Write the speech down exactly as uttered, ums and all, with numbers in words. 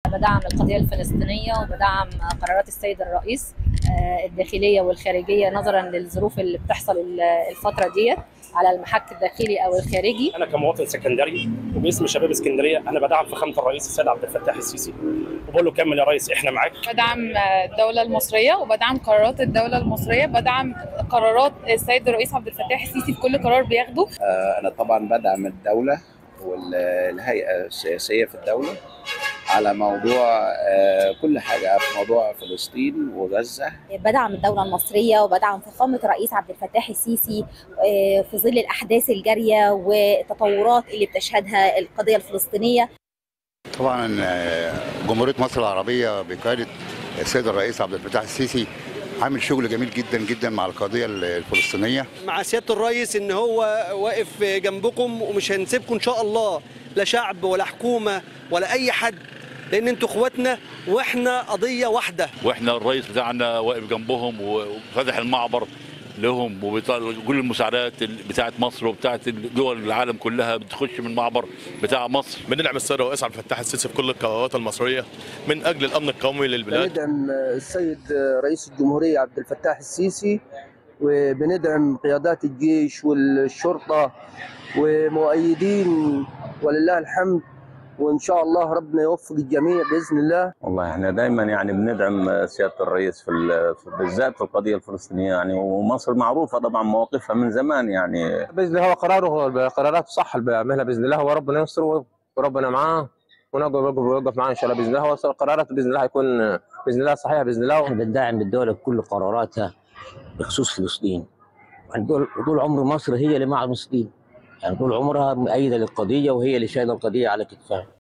بدعم القضية الفلسطينية وبدعم قرارات السيد الرئيس الداخلية والخارجية نظرا للظروف اللي بتحصل الفترة ديت على المحك الداخلي او الخارجي. انا كمواطن سكندري وباسم شباب اسكندريه انا بدعم فخامه الرئيس السيد عبد الفتاح السيسي وبقول له كمل يا ريس احنا معاك. بدعم الدوله المصريه وبدعم قرارات الدوله المصريه، بدعم قرارات السيد الرئيس عبد الفتاح السيسي في كل قرار بياخده. انا طبعا بدعم الدوله والهيئه السياسيه في الدوله على موضوع كل حاجه في موضوع فلسطين وغزه. بدعم الدوله المصريه وبدعم فخامه الرئيس عبد الفتاح السيسي في ظل الاحداث الجاريه والتطورات اللي بتشهدها القضيه الفلسطينيه. طبعا جمهوريه مصر العربيه بقياده السيد الرئيس عبد الفتاح السيسي عامل شغل جميل جدا جدا مع القضيه الفلسطينيه. مع سياده الرئيس ان هو واقف جنبكم ومش هنسيبكم ان شاء الله، لا شعب ولا حكومه ولا اي حد، لان انتوا اخواتنا واحنا قضيه واحده. واحنا الرئيس بتاعنا واقف جنبهم وفتح المعبر لهم وكل المساعدات بتاعه مصر وبتاعه دول العالم كلها بتخش من المعبر بتاع مصر. بندعم السيد الرئيس عبد الفتاح السيسي في كل القرارات المصريه من اجل الامن القومي للبلاد. بندعم السيد رئيس الجمهوريه عبد الفتاح السيسي وبندعم قيادات الجيش والشرطه ومؤيدين ولله الحمد، وان شاء الله ربنا يوفق الجميع باذن الله. والله احنا دايما يعني بندعم سياده الرئيس في بالذات في القضيه الفلسطينيه يعني، ومصر معروفه طبعا مواقفها من زمان يعني. باذن الله هو قراره، هو قرارات صح اللي بيعملها باذن الله، وربنا ينصره وربنا معاه ونوقف معاه ان شاء الله باذن الله. هو قراراته باذن الله هيكون باذن الله صحيحه باذن الله. احنا بندعم الدوله بكل قراراتها بخصوص فلسطين. طول عمر مصر هي اللي مع المسلمين، يعني طول عمرها مؤيده للقضيه وهي اللي شايله القضيه على كتفها.